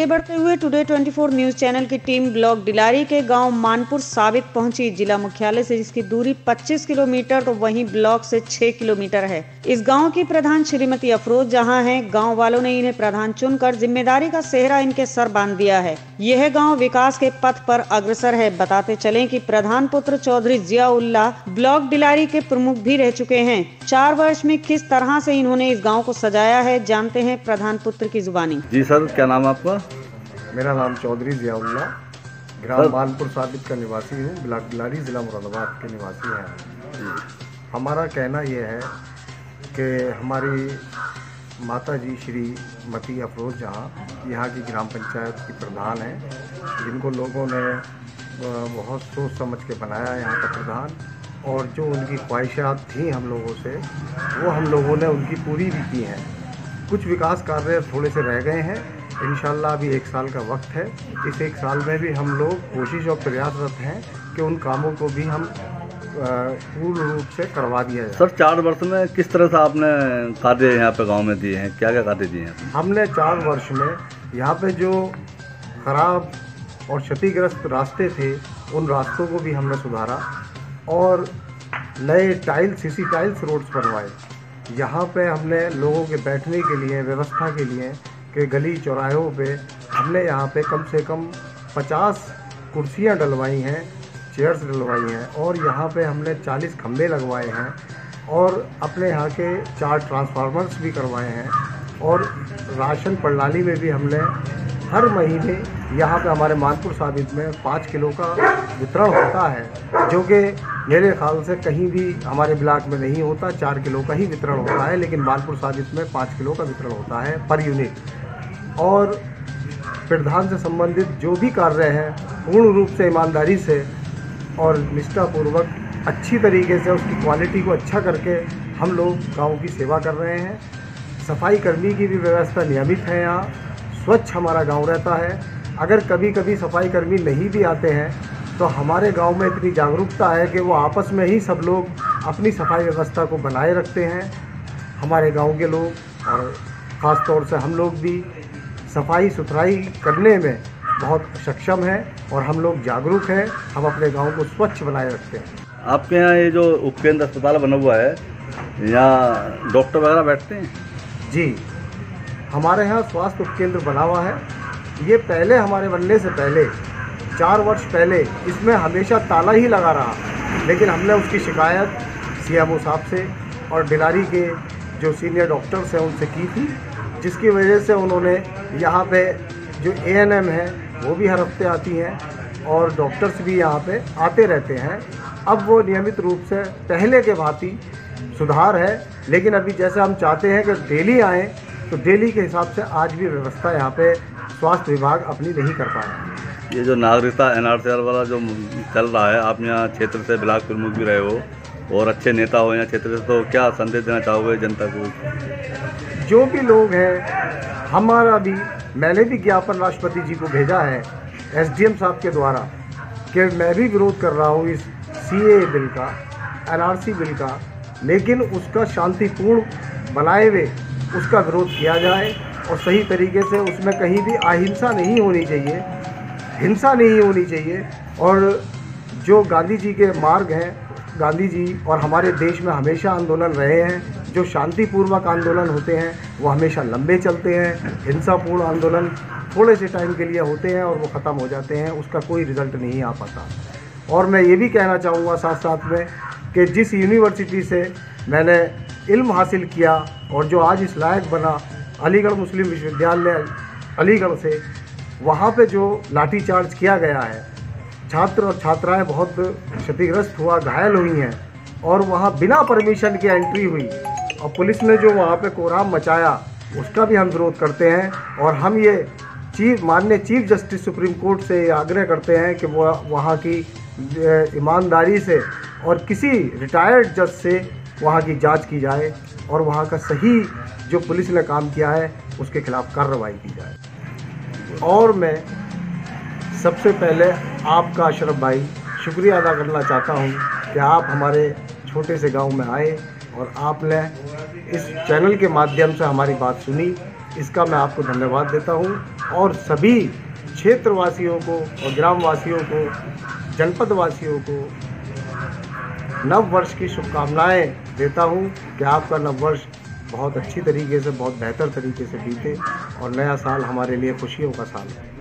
बढ़ते हुए today 24 news channel की टीम ब्लॉक डिलारी के गांव मानपुर साबित पहुंची। जिला मुख्यालय से जिसकी दूरी 25 किलोमीटर तो वहीं ब्लॉक से 6 किलोमीटर है। इस गांव की प्रधान श्रीमती अफरोज जहां हैं, गांव वालों ने इन्हें प्रधान चुनकर जिम्मेदारी का सेहरा इनके सर बांध दिया है। यह गांव विकास के पथ पर अग्रसर है। बताते चलें कि प्रधान पुत्र चौधरी जियाउल्लाह ब्लॉक डिलारी के प्रमुख भी रह चुके हैं। 4 वर्ष में किस तरह से इन्होंने इस गाँव को सजाया है, जानते हैं प्रधान पुत्र की जुबानी। जी सर, क्या नाम है आपका? मेरा नाम चौधरी जियाउल्लाह, ग्राम मानपुर साबित का निवासी हूँ। ब्लॉक डिलारी, जिला मुरादाबाद के निवासी हैं। हमारा कहना यह है कि हमारी माता जी श्रीमती अफरोज जहाँ यहाँ की ग्राम पंचायत की प्रधान हैं, जिनको लोगों ने बहुत सोच समझ के बनाया यहाँ का प्रधान, और जो उनकी ख्वाहिशात थी हम लोगों से, वो हम लोगों ने उनकी पूरी भी की हैं। कुछ विकास कार्य थोड़े से रह गए हैं। इंशाल्लाह अभी 1 साल का वक्त है। इस 1 साल में भी हम लोग कोशिश और प्रयासरत हैं कि उन कामों को भी हम पूर्ण रूप से करवा दिया जाए। सर, 4 वर्ष में किस तरह से आपने कार्य यहाँ पे गांव में दिए हैं? क्या क्या कार्य दिए हैं? हमने 4 वर्ष में यहाँ पे जो खराब और क्षतिग्रस्त रास्ते थे, उन रास्तों को भी हमने सुधारा और नए सीसी टाइल्स रोड्स बनवाए। यहाँ पे हमने लोगों के बैठने के लिए व्यवस्था के लिए कि गली चौराहों पे हमने यहाँ पे कम से कम 50 कुर्सियाँ डलवाई हैं, चेयर्स डलवाई हैं, और यहाँ पे हमने 40 खंभे लगवाए हैं और अपने यहाँ के 4 ट्रांसफार्मर्स भी करवाए हैं। और राशन प्रणाली में भी हमने हर महीने यहाँ पे हमारे मानपुर साबित में 5 किलो का वितरण होता है, जो कि मेरे ख्याल से कहीं भी हमारे ब्लॉक में नहीं होता। 4 किलो का ही वितरण होता है, लेकिन मानपुर साबित में 5 किलो का वितरण होता है पर यूनिट। और प्रधान से संबंधित जो भी कार्य हैं, पूर्ण रूप से ईमानदारी से और निष्ठापूर्वक अच्छी तरीके से उसकी क्वालिटी को अच्छा करके हम लोग गाँव की सेवा कर रहे हैं। सफाई कर्मी की भी व्यवस्था नियमित है। यहाँ स्वच्छ हमारा गांव रहता है। अगर कभी कभी सफाई कर्मी नहीं भी आते हैं तो हमारे गांव में इतनी जागरूकता है कि वो आपस में ही सब लोग अपनी सफाई व्यवस्था को बनाए रखते हैं। हमारे गांव के लोग और ख़ास तौर से हम लोग भी सफाई सुथराई करने में बहुत सक्षम हैं और हम लोग जागरूक हैं। हम अपने गांव को स्वच्छ बनाए रखते हैं। आपके यहाँ ये जो उपकेंद्र अस्पताल बना हुआ है, यहाँ डॉक्टर वगैरह बैठते हैं? जी, हमारे यहाँ स्वास्थ्य उपकेंद्र बना हुआ है। ये पहले हमारे बनने से पहले 4 वर्ष पहले इसमें हमेशा ताला ही लगा रहा, लेकिन हमने उसकी शिकायत सीएमओ साहब से और डिलारी के जो सीनियर डॉक्टर्स हैं उनसे की थी, जिसकी वजह से उन्होंने यहाँ पे जो एएनएम है वो भी हर हफ्ते आती हैं और डॉक्टर्स भी यहाँ पे आते रहते हैं। अब वो नियमित रूप से पहले के भांति सुधार है, लेकिन अभी जैसे हम चाहते हैं कि डेली आएँ, तो डेली के हिसाब से आज भी व्यवस्था यहाँ पे स्वास्थ्य विभाग अपनी नहीं कर पाया। ये जो नागरिकता एनआरसी वाला जो चल रहा है, आप यहाँ क्षेत्र से ब्लॉक प्रमुख भी रहे हो और अच्छे नेता हो यहाँ क्षेत्र से, तो क्या संदेश देना चाहोगे जनता को? जो भी लोग हैं, हमारा भी, मैंने भी ज्ञापन राष्ट्रपति जी को भेजा है एसडीएम साहब के द्वारा कि मैं भी विरोध कर रहा हूँ इस सीए बिल का, एनआरसी बिल का, लेकिन उसका शांतिपूर्ण बनाए हुए उसका विरोध किया जाए और सही तरीके से उसमें कहीं भी अहिंसा नहीं होनी चाहिए, हिंसा नहीं होनी चाहिए। और जो गांधी जी के मार्ग हैं, गांधी जी और हमारे देश में हमेशा आंदोलन रहे हैं, जो शांतिपूर्वक आंदोलन होते हैं वो हमेशा लंबे चलते हैं। हिंसापूर्ण आंदोलन थोड़े से टाइम के लिए होते हैं और वो ख़त्म हो जाते हैं, उसका कोई रिज़ल्ट नहीं आ पाता। और मैं ये भी कहना चाहूँगा साथ साथ में कि जिस यूनिवर्सिटी से मैंने इल्म हासिल किया और जो आज इस लायक बना, अलीगढ़ मुस्लिम विश्वविद्यालय अलीगढ़ से, वहाँ पे जो लाठीचार्ज किया गया है, छात्र और छात्राएं बहुत क्षतिग्रस्त हुआ, घायल हुई हैं और वहाँ बिना परमिशन के एंट्री हुई और पुलिस ने जो वहाँ पे कोहराम मचाया, उसका भी हम विरोध करते हैं। और हम ये माननीय चीफ जस्टिस सुप्रीम कोर्ट से आग्रह करते हैं कि वो वहाँ की ईमानदारी से और किसी रिटायर्ड जज से वहाँ की जांच की जाए और वहाँ का सही जो पुलिस ने काम किया है उसके खिलाफ कार्रवाई की जाए। और मैं सबसे पहले आपका अशरफ भाई शुक्रिया अदा करना चाहता हूँ कि आप हमारे छोटे से गांव में आए और आपने इस चैनल के माध्यम से हमारी बात सुनी इसका मैं आपको धन्यवाद देता हूँ और सभी क्षेत्रवासियों को और ग्रामवासियों को, जनपद वासियों को नव वर्ष की शुभकामनाएं देता हूँ कि आपका नव वर्ष बहुत अच्छी तरीके से, बहुत बेहतर तरीके से बीते और नया साल हमारे लिए खुशियों का साल है।